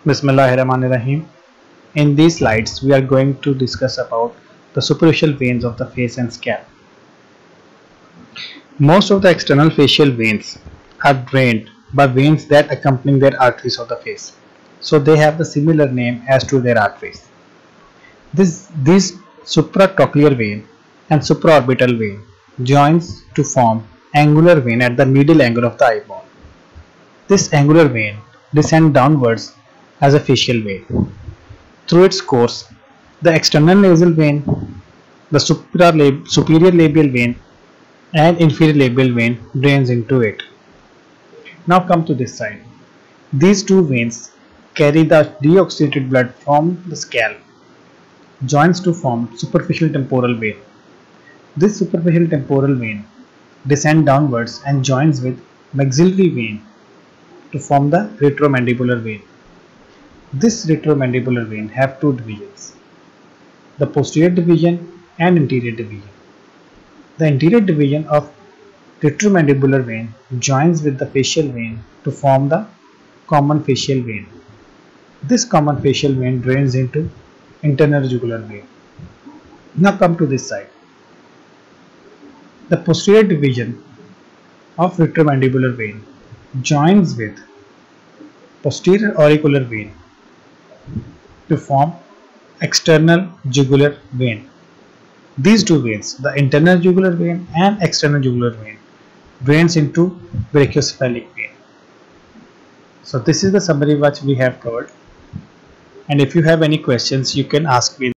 Bismillahirrahmanirrahim. In these slides, we are going to discuss about the superficial veins of the face and scalp. Most of the external facial veins are drained by veins that accompany their arteries of the face. So they have the similar name as to their arteries. These supratrochlear vein and supraorbital vein joins to form angular vein at the medial angle of the eyeball. This angular vein descends downwards as a facial vein. Through its course, the external nasal vein, the superior labial vein and inferior labial vein drains into it. Now come to this side. These two veins carry the deoxygenated blood from the scalp, joins to form superficial temporal vein. This superficial temporal vein descends downwards and joins with maxillary vein to form the retromandibular vein. This retromandibular vein have two divisions, the posterior division and anterior division. The anterior division of retromandibular vein joins with the facial vein to form the common facial vein. This common facial vein drains into internal jugular vein. Now come to this side. The posterior division of retromandibular vein joins with posterior auricular vein to form external jugular vein. These two veins, the internal jugular vein and external jugular vein, drains into brachiocephalic vein. So this is the summary which we have covered, and if you have any questions you can ask me.